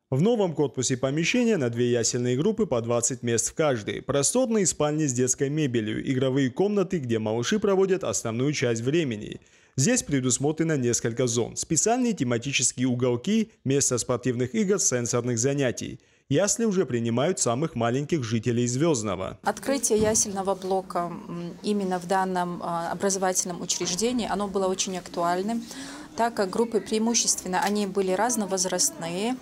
В новом корпусе помещения на 2 ясельные группы по 20 мест в каждой. Просторные спальни с детской мебелью, игровые комнаты, где малыши проводят основную часть времени. Здесь предусмотрено несколько зон, специальные тематические уголки, место спортивных игр, сенсорных занятий. Ясли уже принимают самых маленьких жителей Звездного. Открытие ясельного блока именно в данном образовательном учреждении, оно было очень актуальным, так как группы преимущественно, они были разновозрастные.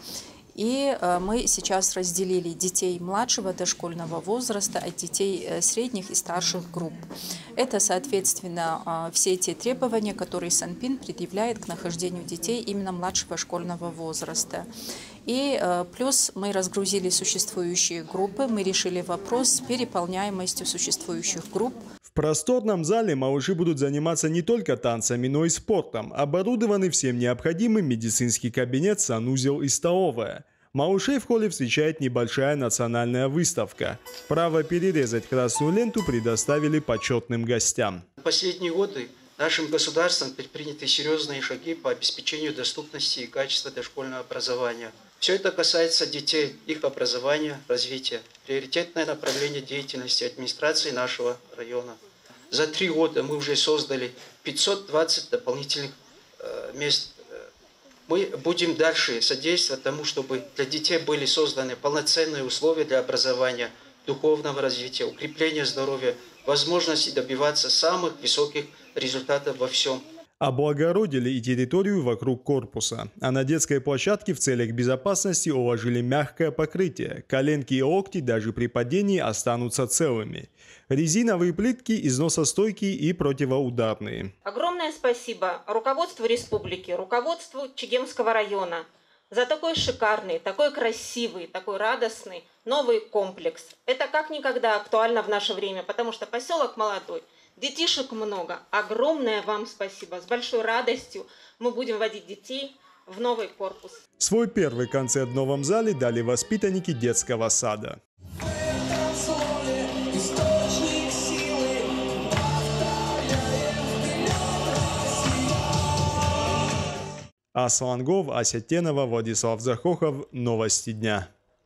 И мы сейчас разделили детей младшего дошкольного возраста от детей средних и старших групп. Это, соответственно, все те требования, которые Санпин предъявляет к нахождению детей именно младшего школьного возраста. И плюс мы разгрузили существующие группы, мы решили вопрос с переполняемостью существующих групп. В просторном зале малыши будут заниматься не только танцами, но и спортом. Оборудованный всем необходимым медицинский кабинет, санузел и столовая. Малышей в холле встречает небольшая национальная выставка. Право перерезать красную ленту предоставили почетным гостям. В последние годы нашим государством предприняты серьезные шаги по обеспечению доступности и качества дошкольного образования. Все это касается детей, их образования, развития. Приоритетное направление деятельности администрации нашего района. За 3 года мы уже создали 520 дополнительных мест. Мы будем дальше содействовать тому, чтобы для детей были созданы полноценные условия для образования, духовного развития, укрепления здоровья, возможности добиваться самых высоких результатов во всем. Облагородили и территорию вокруг корпуса. А на детской площадке в целях безопасности уложили мягкое покрытие. Коленки и локти даже при падении останутся целыми. Резиновые плитки износостойкие и противоударные. Огромное спасибо руководству республики, руководству Чегемского района за такой шикарный, такой красивый, такой радостный новый комплекс. Это как никогда актуально в наше время, потому что поселок молодой. Детишек много. Огромное вам спасибо. С большой радостью мы будем водить детей в новый корпус. Свой первый концерт в новом зале дали воспитанники детского сада. Аслан Гов, Ася Тенова, Владислав Захохов. Новости дня.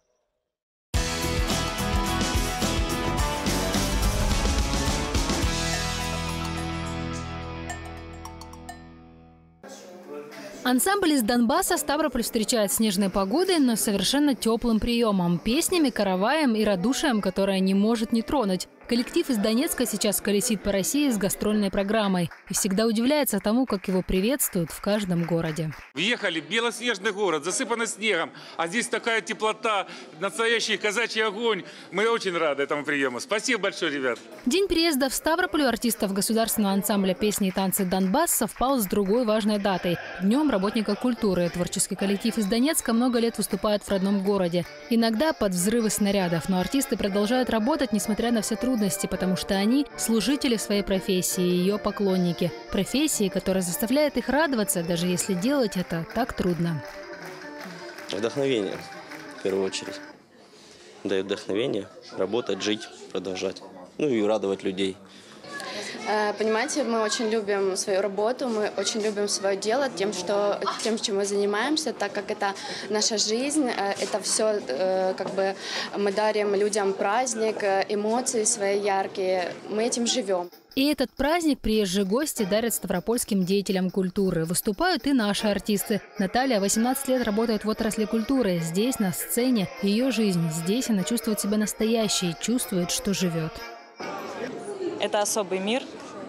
Ансамбль из Донбасса Ставрополь встречает снежной погодой, но совершенно теплым приемом, песнями, караваем и радушием, которое не может не тронуть. Коллектив из Донецка сейчас колесит по России с гастрольной программой и всегда удивляется тому, как его приветствуют в каждом городе. Въехали, белоснежный город, засыпанный снегом, а здесь такая теплота, настоящий казачий огонь. Мы очень рады этому приему. Спасибо большое, ребят. День приезда в Ставрополь у артистов государственного ансамбля песни и танцы «Донбасс» совпал с другой важной датой – Днем работника культуры. Творческий коллектив из Донецка много лет выступает в родном городе. Иногда под взрывы снарядов, но артисты продолжают работать, несмотря на все трудности, потому что они – служители своей профессии, ее поклонники. Профессии, которая заставляет их радоваться, даже если делать это так трудно. Вдохновение, в первую очередь. Дает вдохновение работать, жить, продолжать. Ну и радовать людей. Понимаете, мы очень любим свою работу, мы очень любим свое дело, тем, чем мы занимаемся, так как это наша жизнь, это все, как бы мы дарим людям праздник, эмоции свои яркие, мы этим живем. И этот праздник приезжие гости дарят ставропольским деятелям культуры. Выступают и наши артисты. Наталья 18 лет работает в отрасли культуры. Здесь, на сцене, ее жизнь. Здесь она чувствует себя настоящей, чувствует, что живет. Это особый мир,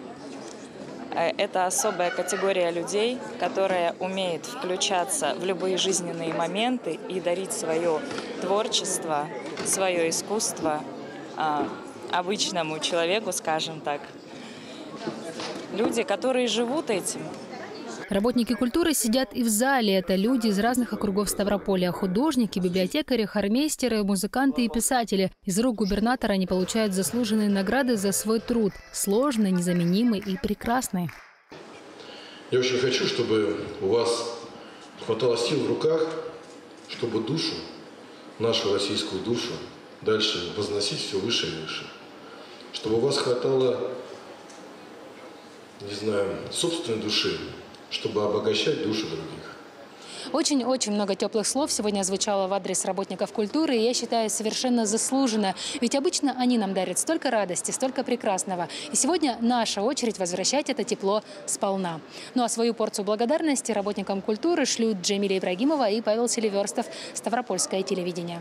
это особая категория людей, которая умеет включаться в любые жизненные моменты и дарить свое творчество, свое искусство обычному человеку, скажем так. Люди, которые живут этим. Работники культуры сидят и в зале. Это люди из разных округов Ставрополя. Художники, библиотекари, хормейстеры, музыканты и писатели. Из рук губернатора они получают заслуженные награды за свой труд. Сложный, незаменимый и прекрасный. Я очень хочу, чтобы у вас хватало сил в руках, чтобы душу, нашу российскую душу, дальше возносить все выше и выше. Чтобы у вас хватало, не знаю, собственной души, чтобы обогащать души других. Очень-очень много теплых слов сегодня звучало в адрес работников культуры, и я считаю, совершенно заслуженно. Ведь обычно они нам дарят столько радости, столько прекрасного. И сегодня наша очередь возвращать это тепло сполна. Ну а свою порцию благодарности работникам культуры шлют Джемиля Ибрагимова и Павел Селиверстов, Ставропольское телевидение.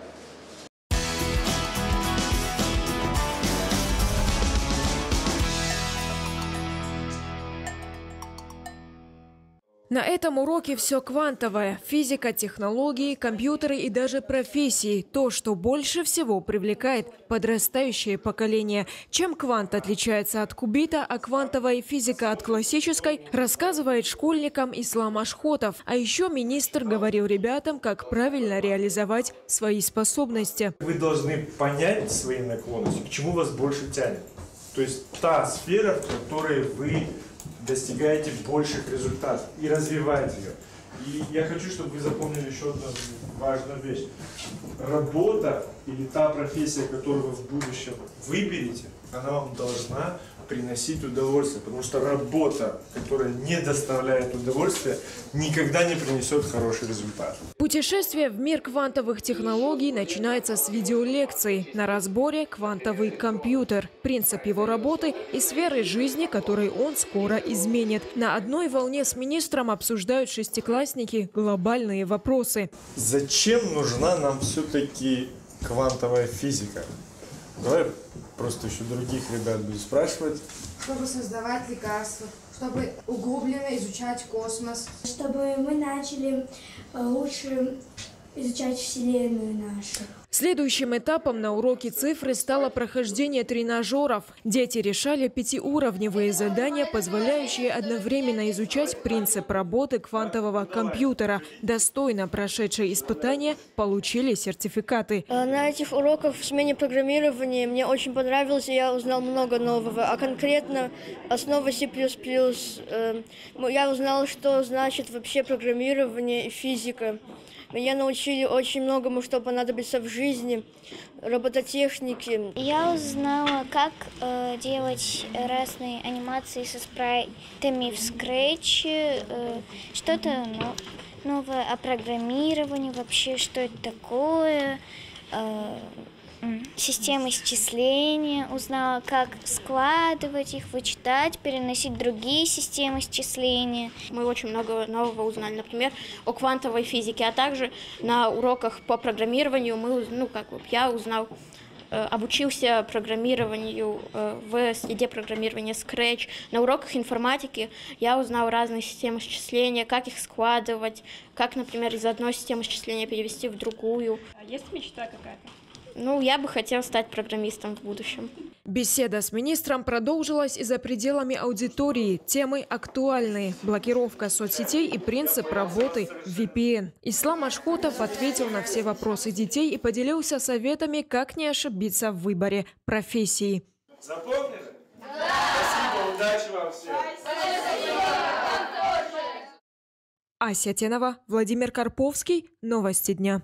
На этом уроке все квантовое – физика, технологии, компьютеры и даже профессии. То, что больше всего привлекает подрастающее поколение. Чем квант отличается от кубита, а квантовая физика от классической, рассказывает школьникам Ислам Ашхотов. А еще министр говорил ребятам, как правильно реализовать свои способности. Вы должны понять свои наклонности, к чему вас больше тянет. То есть та сфера, в которой вы достигаете больших результатов и развиваете ее. И я хочу, чтобы вы запомнили еще одну важную вещь. Работа или та профессия, которую вы в будущем выберете, она вам должна приносить удовольствие, потому что работа, которая не доставляет удовольствия, никогда не принесет хороший результат. Путешествие в мир квантовых технологий начинается с видеолекции на разборе «Квантовый компьютер», принцип его работы и сферы жизни, которые он скоро изменит. На одной волне с министром обсуждают шестиклассники глобальные вопросы. Зачем нужна нам все-таки квантовая физика? Давай просто еще других ребят буду спрашивать. Чтобы создавать лекарства, чтобы углубленно изучать космос. Чтобы мы начали лучше изучать Вселенную нашу. Следующим этапом на уроке цифры стало прохождение тренажеров. Дети решали 5-уровневые задания, позволяющие одновременно изучать принцип работы квантового компьютера. Достойно прошедшие испытания получили сертификаты. На этих уроках в смене программирования мне очень понравилось, и я узнал много нового. А конкретно основы C++. Я узнал, что значит вообще программирование и физика. Меня научили очень многому, что понадобится в жизни, робототехнике. Я узнала, как делать разные анимации со спрайтами в Scratch, что-то новое о программировании, вообще, что это такое, системы счисления, узнала, как складывать их, вычитать, переносить в другие системы счисления. Мы очень много нового узнали, например, о квантовой физике, а также на уроках по программированию я узнал, обучился программированию в среде программирования Scratch. На уроках информатики я узнал разные системы счисления, как их складывать, как, например, из одной системы счисления перевести в другую. А есть мечта какая-то? Я бы хотела стать программистом в будущем. Беседа с министром продолжилась и за пределами аудитории. Темы актуальные – блокировка соцсетей и принцип работы VPN. Ислам Ашхотов ответил на все вопросы детей и поделился советами, как не ошибиться в выборе профессии. Запомнили? Да! Спасибо, удачи вам всем! Ася Тенова, Владимир Карповский. Новости дня.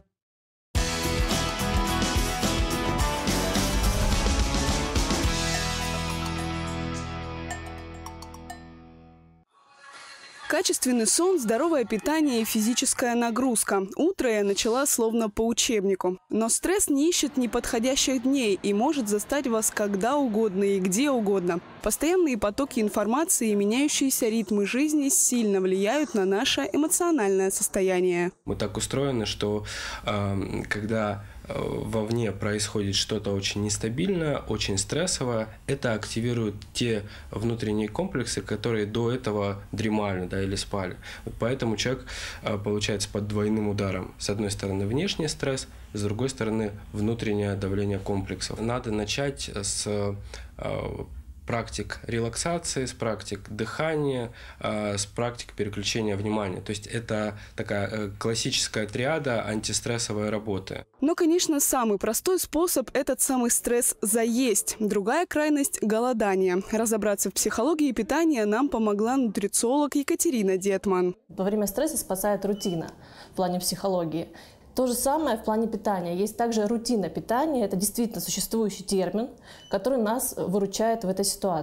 Качественный сон, здоровое питание и физическая нагрузка. Утро я начала словно по учебнику. Но стресс не ищет неподходящих дней и может застать вас когда угодно и где угодно. Постоянные потоки информации и меняющиеся ритмы жизни сильно влияют на наше эмоциональное состояние. Мы так устроены, что когда вовне происходит что-то очень нестабильное, очень стрессовое, это активирует те внутренние комплексы, которые до этого дремали, или спали. Поэтому человек получается под двойным ударом. С одной стороны внешний стресс, с другой стороны внутреннее давление комплексов. Надо начать с практик релаксации, с практик дыхания, с практик переключения внимания. То есть это такая классическая триада антистрессовой работы. Но, конечно, самый простой способ – этот самый стресс заесть. Другая крайность – голодание. Разобраться в психологии питания нам помогла нутрициолог Екатерина Детман. Во время стресса спасает рутина в плане психологии. То же самое в плане питания. Есть также рутина питания. Это действительно существующий термин, который нас выручает в этой ситуации.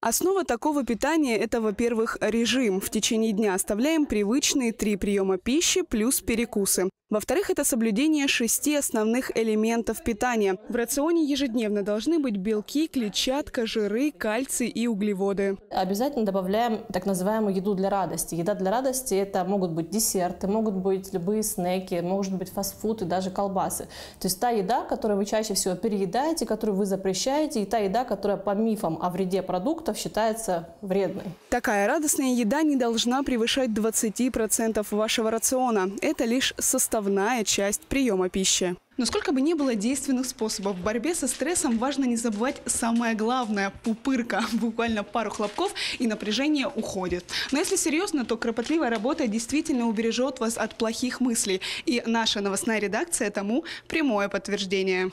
Основа такого питания – это, во-первых, режим. В течение дня оставляем привычные 3 приема пищи плюс перекусы. Во-вторых, это соблюдение 6 основных элементов питания. В рационе ежедневно должны быть белки, клетчатка, жиры, кальций и углеводы. Обязательно добавляем так называемую еду для радости. Еда для радости – это могут быть десерты, могут быть любые снеки, может быть фастфуд и даже колбасы. То есть та еда, которую вы чаще всего переедаете, которую вы запрещаете, и та еда, которая по мифам о вреде продуктов считается вредной. Такая радостная еда не должна превышать 20% вашего рациона. Это лишь составная часть приема пищи. Но сколько бы ни было действенных способов в борьбе со стрессом, важно не забывать самое главное – пупырка. Буквально пару хлопков и напряжение уходит. Но если серьезно, то кропотливая работа действительно убережет вас от плохих мыслей. И наша новостная редакция тому прямое подтверждение.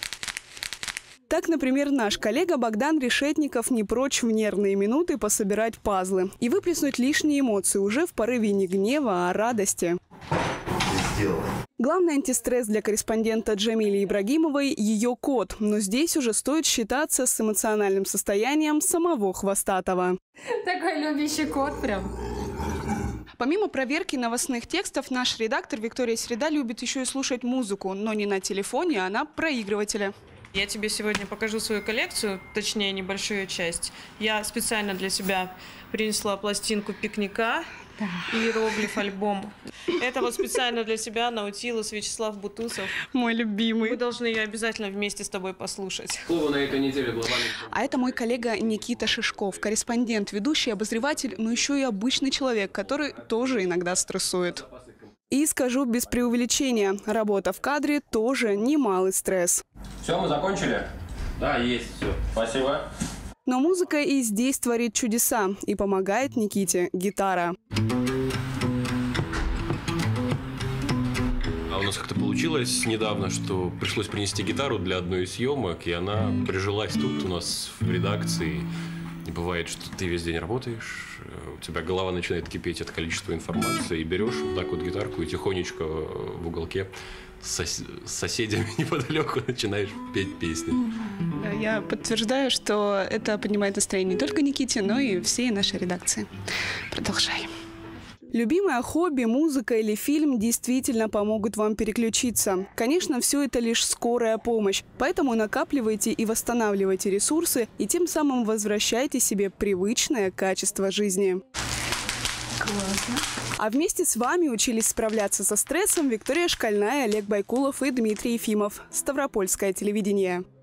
Так, например, наш коллега Богдан Решетников не прочь в нервные минуты пособирать пазлы и выплеснуть лишние эмоции уже в порыве не гнева, а радости. Главный антистресс для корреспондента Джамили Ибрагимовой – ее кот. Но здесь уже стоит считаться с эмоциональным состоянием самого Хвостатого. Такой любящий кот прям. Помимо проверки новостных текстов, наш редактор Виктория Среда любит еще и слушать музыку, но не на телефоне, а на проигрывателе. Я тебе сегодня покажу свою коллекцию, точнее, небольшую часть. Я специально для тебя принесла пластинку «Пикника», иероглиф альбом. Это вот специально для тебя Наутилус Вячеслав Бутусов. Мой любимый. Мы должны ее обязательно вместе с тобой послушать. Слово на этой неделе глобальный. А это мой коллега Никита Шишков, корреспондент, ведущий, обозреватель, но еще и обычный человек, который тоже иногда стрессует. И скажу без преувеличения, работа в кадре тоже немалый стресс. Все, мы закончили? Да, есть все. Спасибо. Но музыка и здесь творит чудеса. И помогает Никите гитара. А у нас как-то получилось недавно, что пришлось принести гитару для одной из съемок, и она прижилась тут у нас в редакции. И бывает, что ты весь день работаешь, у тебя голова начинает кипеть от количества информации, и берешь вот так вот гитарку и тихонечко в уголке с соседями неподалеку начинаешь петь песни. Я подтверждаю, что это поднимает настроение не только Никите, но и всей нашей редакции. Продолжай. Любимое хобби, музыка или фильм действительно помогут вам переключиться. Конечно, все это лишь скорая помощь, поэтому накапливайте и восстанавливайте ресурсы и тем самым возвращайте себе привычное качество жизни. Классно. А вместе с вами учились справляться со стрессом Виктория Шкальная, Олег Байкулов и Дмитрий Ефимов. Ставропольское телевидение.